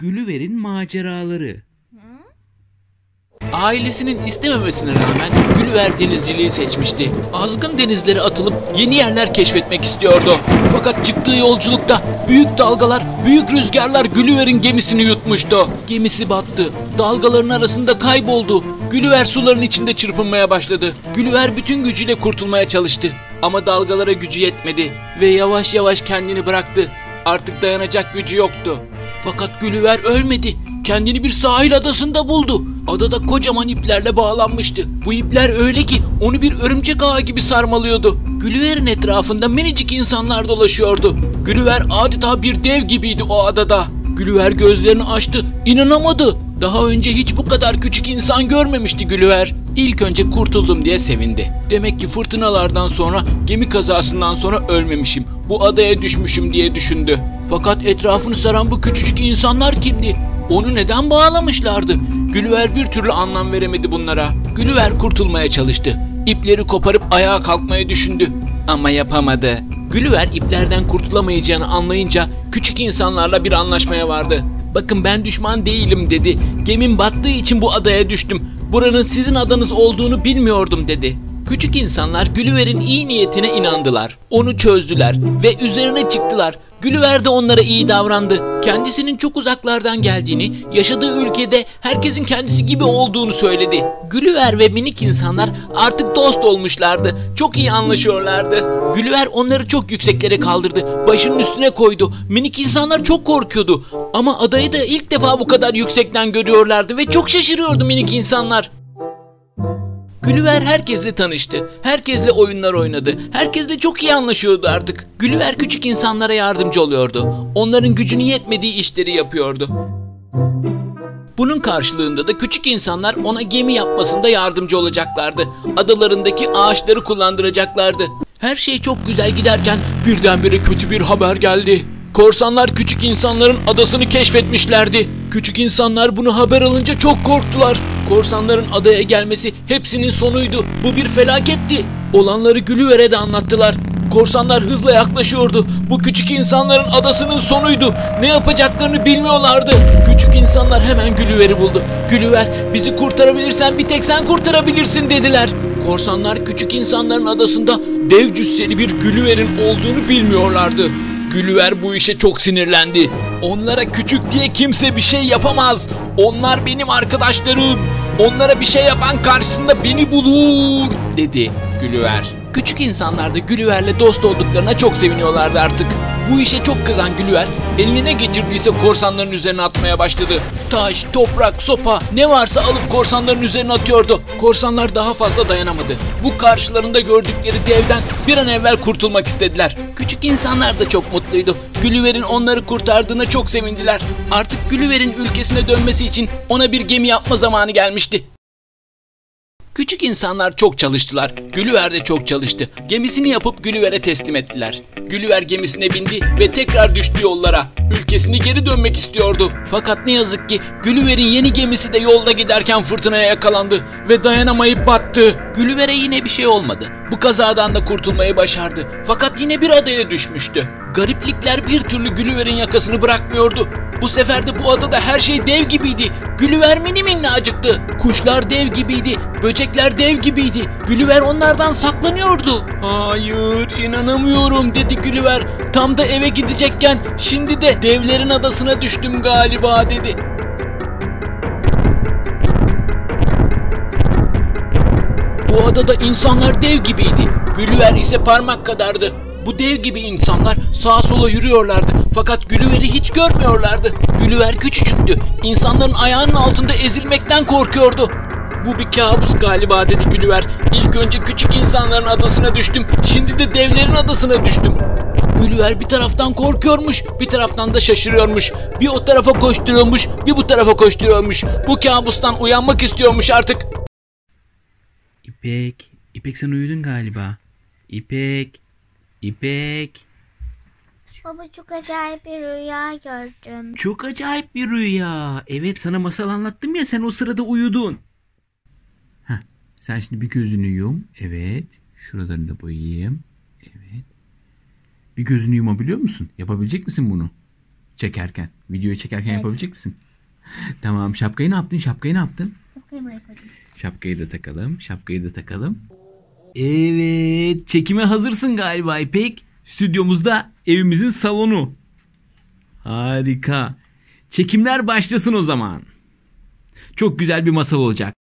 Gülliver'in maceraları. Ailesinin istememesine rağmen Gülliver denizciliği seçmişti. Azgın denizlere atılıp yeni yerler keşfetmek istiyordu. Fakat çıktığı yolculukta büyük dalgalar, büyük rüzgarlar Gülliver'in gemisini yutmuştu. Gemisi battı. Dalgaların arasında kayboldu. Gülliver suların içinde çırpınmaya başladı. Gülliver bütün gücüyle kurtulmaya çalıştı. Ama dalgalara gücü yetmedi ve yavaş yavaş kendini bıraktı. Artık dayanacak gücü yoktu. Fakat Gülliver ölmedi. Kendini bir sahil adasında buldu. Adada kocaman iplerle bağlanmıştı. Bu ipler öyle ki onu bir örümcek ağı gibi sarmalıyordu. Gülliver'in etrafında minicik insanlar dolaşıyordu. Gülliver adeta bir dev gibiydi o adada. Gülliver gözlerini açtı. İnanamadı. Daha önce hiç bu kadar küçük insan görmemişti Gülliver. İlk önce kurtuldum diye sevindi. Demek ki fırtınalardan sonra, gemi kazasından sonra ölmemişim. Bu adaya düşmüşüm diye düşündü. Fakat etrafını saran bu küçücük insanlar kimdi? Onu neden bağlamışlardı? Gülliver bir türlü anlam veremedi bunlara. Gülliver kurtulmaya çalıştı. İpleri koparıp ayağa kalkmayı düşündü. Ama yapamadı. Gülliver iplerden kurtulamayacağını anlayınca küçük insanlarla bir anlaşmaya vardı. "Bakın ben düşman değilim," dedi. "Gemim battığı için bu adaya düştüm. Buranın sizin adanız olduğunu bilmiyordum," dedi. Küçük insanlar Gülliver'in iyi niyetine inandılar. Onu çözdüler ve üzerine çıktılar. Gülliver de onlara iyi davrandı. Kendisinin çok uzaklardan geldiğini, yaşadığı ülkede herkesin kendisi gibi olduğunu söyledi. Gülliver ve minik insanlar artık dost olmuşlardı. Çok iyi anlaşıyorlardı. Gülliver onları çok yükseklere kaldırdı. Başının üstüne koydu. Minik insanlar çok korkuyordu. Ama adayı da ilk defa bu kadar yüksekten görüyorlardı ve çok şaşırıyordu minik insanlar. Gülliver herkesle tanıştı. Herkesle oyunlar oynadı. Herkesle çok iyi anlaşıyordu artık. Gülliver küçük insanlara yardımcı oluyordu. Onların gücünün yetmediği işleri yapıyordu. Bunun karşılığında da küçük insanlar ona gemi yapmasında yardımcı olacaklardı. Adalarındaki ağaçları kullandıracaklardı. Her şey çok güzel giderken birdenbire kötü bir haber geldi. Korsanlar küçük insanların adasını keşfetmişlerdi. Küçük insanlar bunu haber alınca çok korktular. Korsanların adaya gelmesi hepsinin sonuydu. Bu bir felaketti. Olanları Gülliver'e de anlattılar. Korsanlar hızla yaklaşıyordu. Bu küçük insanların adasının sonuydu. Ne yapacaklarını bilmiyorlardı. Küçük insanlar hemen Gülliver'i buldu. "Gülliver, bizi kurtarabilirsen bir tek sen kurtarabilirsin," dediler. Korsanlar küçük insanların adasında dev cüsseli bir Gülliver'in olduğunu bilmiyorlardı. Gülliver bu işe çok sinirlendi. "Onlara küçük diye kimse bir şey yapamaz. Onlar benim arkadaşlarım. Onlara bir şey yapan karşısında beni bulur," dedi Gülliver. Küçük insanlar da Gülliver'le dost olduklarına çok seviniyorlardı artık. Bu işe çok kızan Gülliver eline ne geçirdiyse korsanların üzerine atmaya başladı. Taş, toprak, sopa ne varsa alıp korsanların üzerine atıyordu. Korsanlar daha fazla dayanamadı. Bu karşılarında gördükleri devden bir an evvel kurtulmak istediler. Küçük insanlar da çok mutluydu. Gülliver'in onları kurtardığına çok sevindiler. Artık Gülliver'in ülkesine dönmesi için ona bir gemi yapma zamanı gelmişti. Küçük insanlar çok çalıştılar. Gülliver de çok çalıştı. Gemisini yapıp Gülliver'e teslim ettiler. Gülliver gemisine bindi ve tekrar düştü yollara. Ülkesine geri dönmek istiyordu. Fakat ne yazık ki Gülliver'in yeni gemisi de yolda giderken fırtınaya yakalandı ve dayanamayıp battı. Gülliver'e yine bir şey olmadı. Bu kazadan da kurtulmayı başardı. Fakat yine bir adaya düşmüştü. Gariplikler bir türlü Gülliver'in yakasını bırakmıyordu. Bu sefer de bu adada her şey dev gibiydi. Gülliver mini minnacıktı. Kuşlar dev gibiydi. Böcekler dev gibiydi. Gülliver onlardan saklanıyordu. "Hayır, inanamıyorum," dedi Gülliver. "Tam da eve gidecekken şimdi de devlerin adasına düştüm galiba," dedi. Bu adada insanlar dev gibiydi. Gülliver ise parmak kadardı. Bu dev gibi insanlar sağa sola yürüyorlardı. Fakat Gülliver'i hiç görmüyorlardı. Gülliver küçücüktü. İnsanların ayağının altında ezilmekten korkuyordu. "Bu bir kabus galiba," dedi Gülliver. "İlk önce küçük insanların adasına düştüm. Şimdi de devlerin adasına düştüm." Gülliver bir taraftan korkuyormuş, bir taraftan da şaşırıyormuş. Bir o tarafa koşturuyormuş, bir bu tarafa koşturuyormuş. Bu kabustan uyanmak istiyormuş artık. İpek sen uyudun galiba. İpek. Baba, çok acayip bir rüya gördüm. Çok acayip bir rüya. Evet, sana masal anlattım ya, sen o sırada uyudun. Sen şimdi bir gözünü yum. Evet. Şuralarını da boyayayım. Evet. Bir gözünü yumabiliyor musun? Yapabilecek misin bunu? Çekerken. Videoyu çekerken Evet. yapabilecek misin? Tamam, şapkayı ne yaptın? Şapkayı ne yaptın? Şapkayı buraya koydum. Şapkayı da takalım. Şapkayı da takalım. Evet. Çekime hazırsın galiba İpek. Stüdyomuzda evimizin salonu. Harika. Çekimler başlasın o zaman. Çok güzel bir masal olacak.